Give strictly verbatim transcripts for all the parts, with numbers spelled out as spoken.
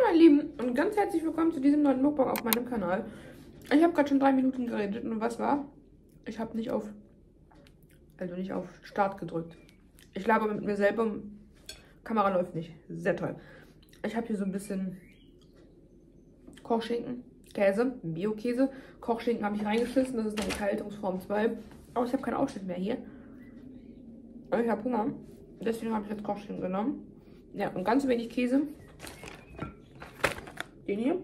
meine Lieben und ganz herzlich willkommen zu diesem neuen Mukbang auf meinem Kanal. Ich habe gerade schon drei Minuten geredet und was war? Ich habe nicht auf, also nicht auf Start gedrückt. Ich laber mit mir selber, Kamera läuft nicht. Sehr toll. Ich habe hier so ein bisschen Kochschinken, Käse, Bio-Käse. Kochschinken habe ich reingeschissen, das ist eine Haltungsform zwei. Aber ich habe keinen Aufschnitt mehr hier. Und ich habe Hunger, deswegen habe ich jetzt Kochschinken genommen. Ja, und ganz wenig Käse. Den hier.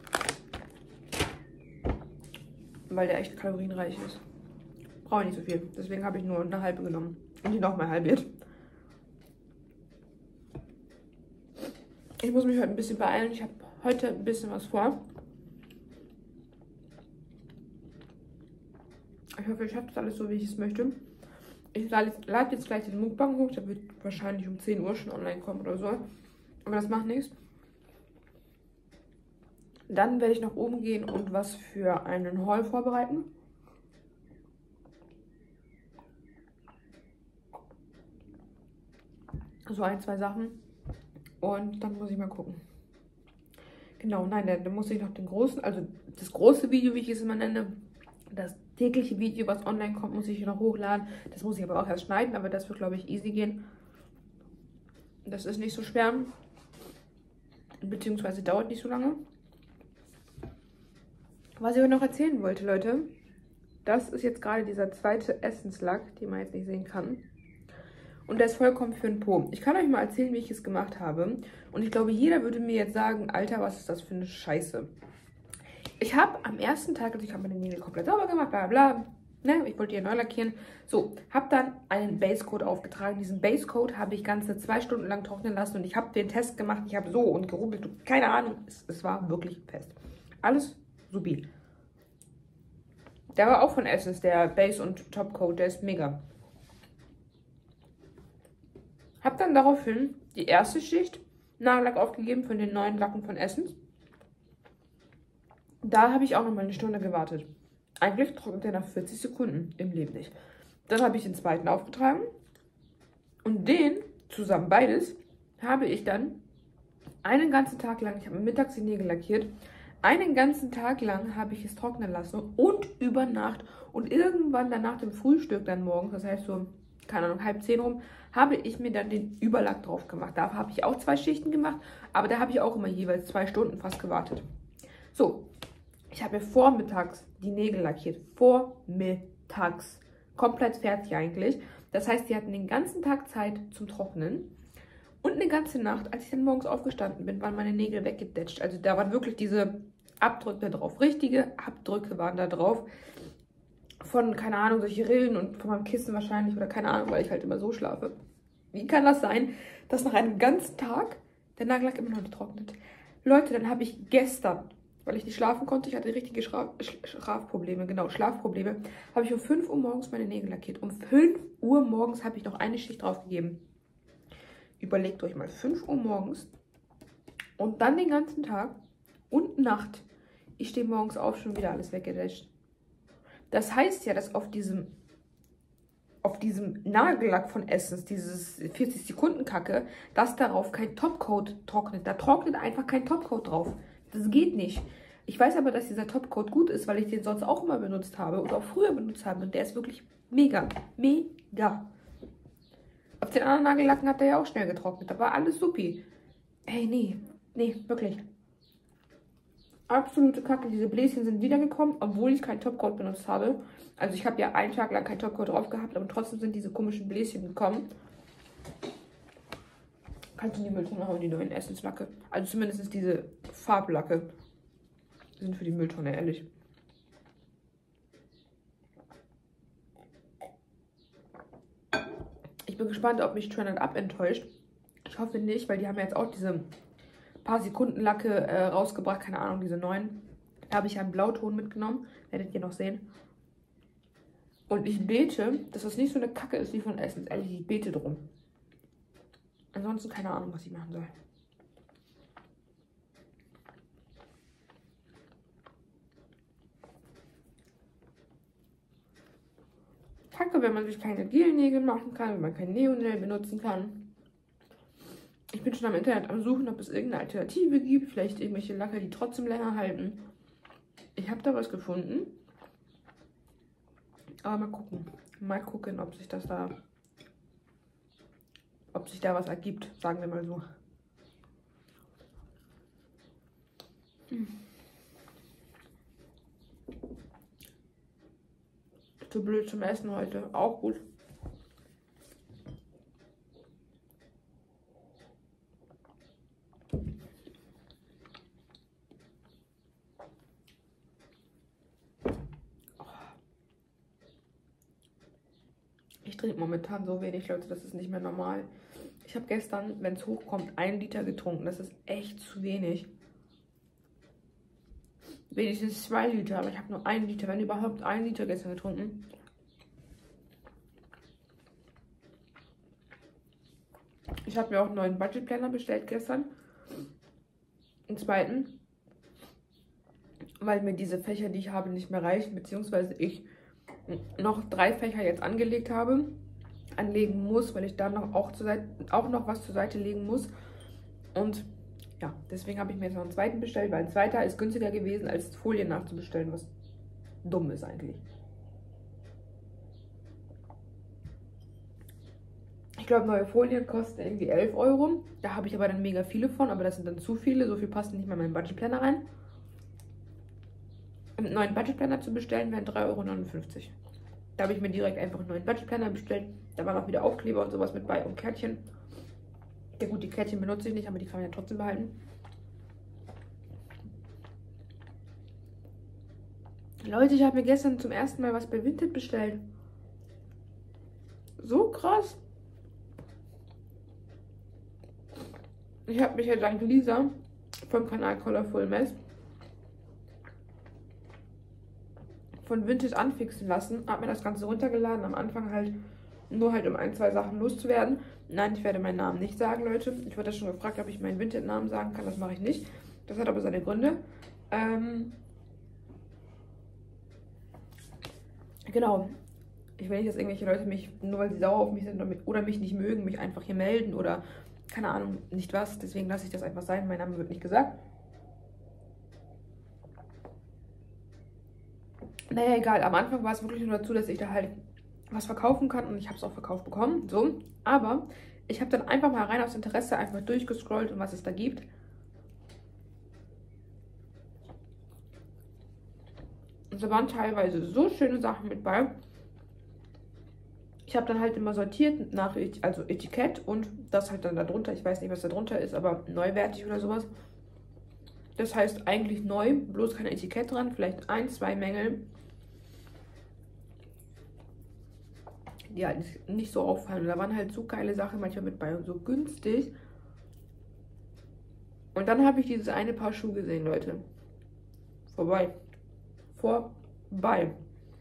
Weil der echt kalorienreich ist. Brauche ich nicht so viel. Deswegen habe ich nur eine halbe genommen. Und die nochmal halbiert. Ich muss mich heute ein bisschen beeilen. Ich habe heute ein bisschen was vor. Ich hoffe, ich schaffe das alles so, wie ich es möchte. Ich lade jetzt gleich den Mukbang hoch. Der wird wahrscheinlich um zehn Uhr schon online kommen oder so. Aber das macht nichts. Dann werde ich nach oben gehen und was für einen Haul vorbereiten. So ein, zwei Sachen. Und dann muss ich mal gucken. Genau, nein, dann, dann muss ich noch den großen, also das große Video, wie ich es immer nenne, das tägliche Video, was online kommt, muss ich noch hochladen. Das muss ich aber auch erst schneiden, aber das wird, glaube ich, easy gehen. Das ist nicht so schwer. Beziehungsweise dauert nicht so lange. Was ich euch noch erzählen wollte, Leute, das ist jetzt gerade dieser zweite Essenslack, den man jetzt nicht sehen kann. Und der ist vollkommen für den Po. Ich kann euch mal erzählen, wie ich es gemacht habe. Und ich glaube, jeder würde mir jetzt sagen, Alter, was ist das für eine Scheiße. Ich habe am ersten Tag, also ich habe meine Nägel komplett sauber gemacht, bla bla, ne, ich wollte die neu lackieren. So, habe dann einen Basecoat aufgetragen. Diesen Basecoat habe ich ganze zwei Stunden lang trocknen lassen und ich habe den Test gemacht. Ich habe so und gerubbelt und keine Ahnung, es, es war wirklich fest. Alles supi. Der war auch von Essence, der Base- und Topcoat, der ist mega. Hab dann daraufhin die erste Schicht Nagellack aufgegeben von den neuen Lacken von Essence. Da habe ich auch noch mal eine Stunde gewartet. Eigentlich trocknet der nach vierzig Sekunden, im Leben nicht. Dann habe ich den zweiten aufgetragen und den, zusammen beides, habe ich dann einen ganzen Tag lang, ich habe mittags die Nägel lackiert, einen ganzen Tag lang habe ich es trocknen lassen und über Nacht und irgendwann dann nach dem Frühstück dann morgens, das heißt so, keine Ahnung, halb zehn rum, habe ich mir dann den Überlack drauf gemacht. Da habe ich auch zwei Schichten gemacht, aber da habe ich auch immer jeweils zwei Stunden fast gewartet. So, ich habe vormittags die Nägel lackiert. Vormittags. Komplett fertig eigentlich. Das heißt, die hatten den ganzen Tag Zeit zum Trocknen. Und eine ganze Nacht, als ich dann morgens aufgestanden bin, waren meine Nägel weggedetscht. Also da waren wirklich diese Abdrücke drauf. Richtige Abdrücke waren da drauf. Von, keine Ahnung, solche Rillen und von meinem Kissen wahrscheinlich. Oder keine Ahnung, weil ich halt immer so schlafe. Wie kann das sein, dass nach einem ganzen Tag der Nagellack immer noch nicht trocknet? Leute, dann habe ich gestern, weil ich nicht schlafen konnte, ich hatte richtige Schlaf Schlafprobleme, genau, Schlafprobleme, habe ich um fünf Uhr morgens meine Nägel lackiert. Um fünf Uhr morgens habe ich noch eine Schicht draufgegeben. Überlegt euch mal, fünf Uhr morgens und dann den ganzen Tag und Nacht. Ich stehe morgens auf, schon wieder alles weggedäscht. Das heißt ja, dass auf diesem, auf diesem Nagellack von Essence, dieses vierzig Sekunden Kacke, dass darauf kein Topcoat trocknet. Da trocknet einfach kein Topcoat drauf. Das geht nicht. Ich weiß aber, dass dieser Topcoat gut ist, weil ich den sonst auch immer benutzt habe und auch früher benutzt habe. Und der ist wirklich mega, mega. Auf den anderen Nagellacken hat der ja auch schnell getrocknet. Da war alles supi. Ey, nee, nee, wirklich. Absolute Kacke. Diese Bläschen sind wiedergekommen, obwohl ich keinen Topcoat benutzt habe. Also ich habe ja einen Tag lang keinen Topcoat drauf gehabt, aber trotzdem sind diese komischen Bläschen gekommen. Kannst du in die Mülltonne hauen, die neuen Essenslacke. Also zumindest diese Farblacke sind für die Mülltonne, ehrlich. Ich bin gespannt, ob mich Trend Up enttäuscht. Ich hoffe nicht, weil die haben ja jetzt auch diese paar Sekunden Lacke äh, rausgebracht. Keine Ahnung, diese neuen. Da habe ich einen Blauton mitgenommen. Werdet ihr noch sehen. Und ich bete, dass das nicht so eine Kacke ist wie von Essence. Ehrlich, ich bete drum. Ansonsten keine Ahnung, was ich machen soll. Kacke, wenn man sich keine Gelnägel machen kann, wenn man kein Neonail benutzen kann. Ich Ich bin schon am Internet am Suchen, ob es irgendeine Alternative gibt. Vielleicht irgendwelche Lacke, die trotzdem länger halten. Ich habe da was gefunden. Aber mal gucken. Mal gucken, ob sich das da... Ob sich da was ergibt. Sagen wir mal so. Hm. Zu blöd zum Essen heute. Auch gut. Ich trinke momentan so wenig, Leute, das ist nicht mehr normal. Ich habe gestern, wenn es hochkommt, einen Liter getrunken. Das ist echt zu wenig. Wenigstens zwei Liter, aber ich habe nur einen Liter, wenn überhaupt einen Liter gestern getrunken. Ich habe mir auch einen neuen Budget Planner bestellt gestern. Einen zweiten. Weil mir diese Fächer, die ich habe, nicht mehr reichen. Beziehungsweise ich noch drei Fächer jetzt angelegt habe. Anlegen muss, weil ich dann noch auch, zur Seite, auch noch was zur Seite legen muss. Und ja, deswegen habe ich mir jetzt noch einen zweiten bestellt, weil ein zweiter ist günstiger gewesen, als Folien nachzubestellen, was dumm ist eigentlich. Ich glaube, neue Folien kosten irgendwie elf Euro. Da habe ich aber dann mega viele von, aber das sind dann zu viele. So viel passt nicht mehr in meinen Budget Planner rein. Um einen neuen Budget Planner zu bestellen, wären drei Euro neunundfünfzig. Da habe ich mir direkt einfach einen neuen Budget Planner bestellt. Da waren auch wieder Aufkleber und sowas mit bei und Kärtchen. Ja gut, die Kärtchen benutze ich nicht, aber die kann man ja trotzdem behalten. Leute, ich habe mir gestern zum ersten Mal was bei Vinted bestellt. So krass. Ich habe mich ja dank Lisa vom Kanal Colorful Mess von Vinted anfixen lassen. Habe mir das Ganze runtergeladen. Am Anfang halt nur halt um ein, zwei Sachen loszuwerden. Nein, ich werde meinen Namen nicht sagen, Leute. Ich wurde schon gefragt, ob ich meinen Vinted-Namen sagen kann. Das mache ich nicht. Das hat aber seine Gründe. Ähm genau. Ich will nicht, dass irgendwelche Leute mich, nur weil sie sauer auf mich sind oder mich nicht mögen, mich einfach hier melden oder keine Ahnung, nicht was. Deswegen lasse ich das einfach sein. Mein Name wird nicht gesagt. Naja, egal. Am Anfang war es wirklich nur dazu, dass ich da halt was verkaufen kann und ich habe es auch verkauft bekommen. So. Aber ich habe dann einfach mal rein aus Interesse einfach durchgescrollt und was es da gibt. Und da waren teilweise so schöne Sachen mit bei. Ich habe dann halt immer sortiert nach also Etikett und das halt dann darunter. Ich weiß nicht, was da drunter ist, aber neuwertig oder sowas. Das heißt eigentlich neu, bloß kein Etikett dran. Vielleicht ein, zwei Mängel, die halt nicht so auffallen. Und da waren halt so geile Sachen manchmal mit bei und so günstig. Und dann habe ich dieses eine Paar Schuhe gesehen, Leute. Vorbei. Vorbei.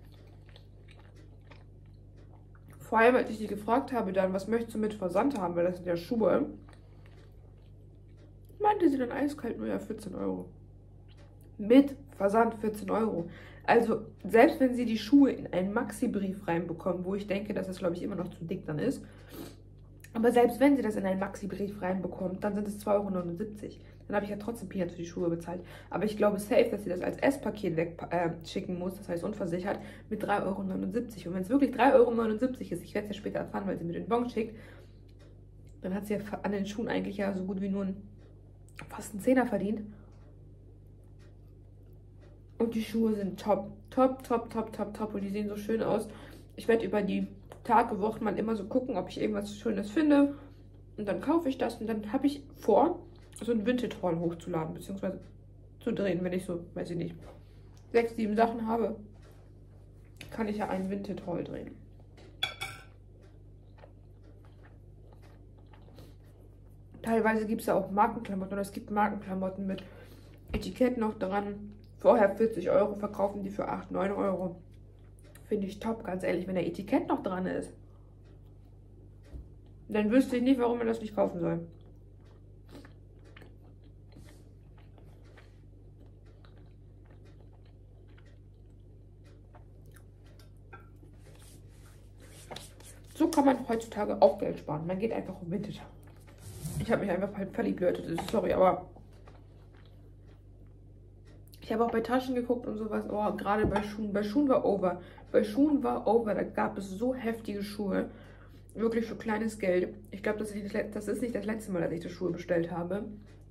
Vor allem, als ich die gefragt habe dann, was möchtest du mit Versand haben, weil das sind ja Schuhe, meinte sie dann eiskalt nur ja vierzehn Euro. Mit Versand vierzehn Euro. Also, selbst wenn sie die Schuhe in einen Maxi-Brief reinbekommen, wo ich denke, dass das, glaube ich, immer noch zu dick dann ist, aber selbst wenn sie das in einen Maxi-Brief reinbekommt, dann sind es zwei Euro neunundsiebzig. Dann habe ich ja trotzdem Peanuts für die Schuhe bezahlt. Aber ich glaube safe, dass sie das als S-Paket wegschicken äh, muss, das heißt unversichert, mit drei Euro neunundsiebzig. Und wenn es wirklich drei Euro neunundsiebzig ist, ich werde es ja später erfahren, weil sie mir den Bon schickt, dann hat sie ja an den Schuhen eigentlich ja so gut wie nur einen, fast einen Zehner verdient. Und die Schuhe sind top, top, top, top, top, top. Und die sehen so schön aus. Ich werde über die Tage, Wochen mal immer so gucken, ob ich irgendwas Schönes finde. Und dann kaufe ich das. Und dann habe ich vor, so ein Vintage-Haul hochzuladen, beziehungsweise zu drehen, wenn ich so, weiß ich nicht, sechs, sieben Sachen habe, kann ich ja einen Vintage-Haul drehen. Teilweise gibt es ja auch Markenklamotten oder es gibt Markenklamotten mit Etikett noch dran. Vorher vierzig Euro, verkaufen die für acht, neun Euro. Finde ich top, ganz ehrlich, wenn der Etikett noch dran ist. Dann wüsste ich nicht, warum man das nicht kaufen soll. So kann man heutzutage auch Geld sparen. Man geht einfach um Vintage. Ich Ich habe mich einfach halt verliebt, sorry, aber ich habe auch bei Taschen geguckt und sowas. Oh, gerade bei Schuhen. Bei Schuhen war over. Bei Schuhen war over. Da gab es so heftige Schuhe. Wirklich für kleines Geld. Ich glaube, das, das ist nicht das letzte Mal, dass ich die Schuhe bestellt habe.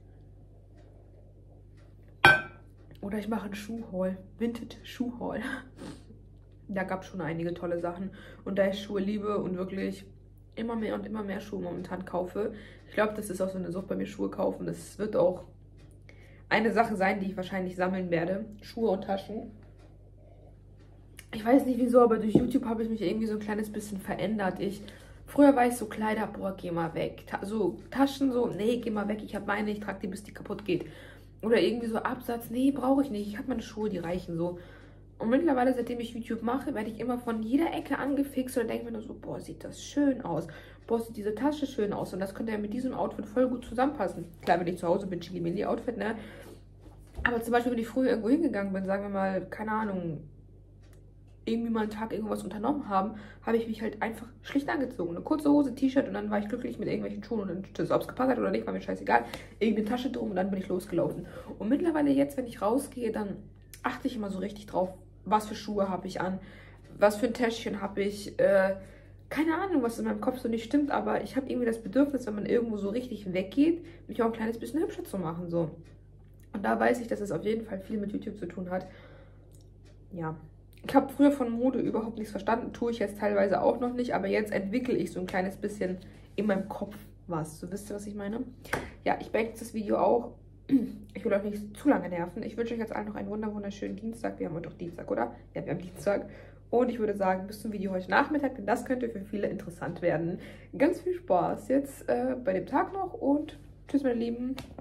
Oder ich mache einen Schuhhaul. Vintage-Schuhhaul. Da gab es schon einige tolle Sachen. Und da ich Schuhe liebe und wirklich immer mehr und immer mehr Schuhe momentan kaufe. Ich glaube, das ist auch so eine Sucht bei mir, Schuhe kaufen. Das wird auch eine Sache sein, die ich wahrscheinlich sammeln werde. Schuhe und Taschen. Ich weiß nicht wieso, aber durch YouTube habe ich mich irgendwie so ein kleines bisschen verändert. Ich, früher war ich so Kleider, boah, geh mal weg. Ta so Taschen so, nee, geh mal weg. Ich habe meine, ich trage die, bis die kaputt geht. Oder irgendwie so Absatz, nee, brauche ich nicht. Ich habe meine Schuhe, die reichen so. Und mittlerweile, seitdem ich YouTube mache, werde ich immer von jeder Ecke angefixt und denke mir nur so, boah, sieht das schön aus. Boah, sieht diese Tasche schön aus. Und das könnte ja mit diesem Outfit voll gut zusammenpassen. Klar, wenn ich zu Hause bin, Chili-Milli-Outfit, ne? Aber zum Beispiel, wenn ich früher irgendwo hingegangen bin, sagen wir mal, keine Ahnung, irgendwie mal einen Tag irgendwas unternommen haben, habe ich mich halt einfach schlicht angezogen. Eine kurze Hose, T-Shirt und dann war ich glücklich mit irgendwelchen Schuhen und dann, ob es gepasst hat oder nicht, war mir scheißegal. Irgendeine Tasche drum und dann bin ich losgelaufen. Und mittlerweile jetzt, wenn ich rausgehe, dann achte ich immer so richtig drauf, was für Schuhe habe ich an, was für ein Täschchen habe ich, äh, keine Ahnung, was in meinem Kopf so nicht stimmt, aber ich habe irgendwie das Bedürfnis, wenn man irgendwo so richtig weggeht, mich auch ein kleines bisschen hübscher zu machen, so. Und da weiß ich, dass es auf jeden Fall viel mit YouTube zu tun hat. Ja, ich habe früher von Mode überhaupt nichts verstanden, tue ich jetzt teilweise auch noch nicht, aber jetzt entwickle ich so ein kleines bisschen in meinem Kopf was. So, wisst ihr, was ich meine? Ja, ich beende das Video auch. Ich will euch nicht zu lange nerven. Ich wünsche euch jetzt allen noch einen wunder wunderschönen Dienstag. Wir haben heute doch Dienstag, oder? Ja, wir haben Dienstag. Und ich würde sagen, bis zum Video heute Nachmittag, denn das könnte für viele interessant werden. Ganz viel Spaß jetzt äh, bei dem Tag noch und tschüss, meine Lieben.